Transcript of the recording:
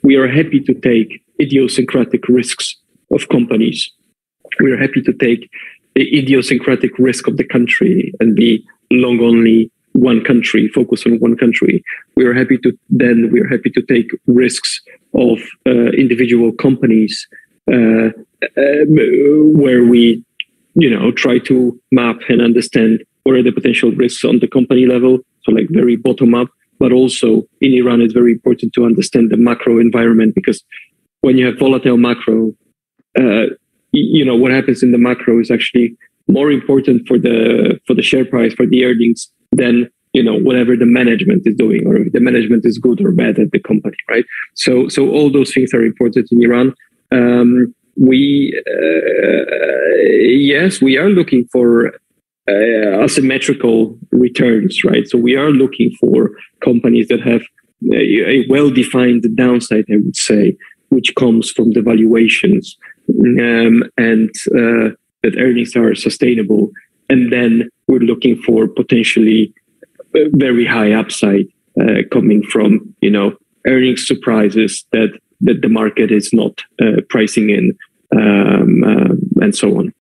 we are happy to take idiosyncratic risks of companies. We are happy to take the idiosyncratic risk of the country and be long only one country, focus on one country. We are happy to take risks of individual companies where we, try to map and understand what are the potential risks on the company level. So like very bottom up, but also in Iran, it's very important to understand the macro environment, because when you have volatile macro, what happens in the macro is actually more important for the share price, for the earnings, than whatever the management is doing, or if the management is good or bad at the company, right? So all those things are important in Iran. We are looking for asymmetrical returns, right? So we are looking for companies that have a well-defined downside, I would say, which comes from the valuations, and that earnings are sustainable. And then we're looking for potentially very high upside coming from, earnings surprises that the market is not pricing in, and so on.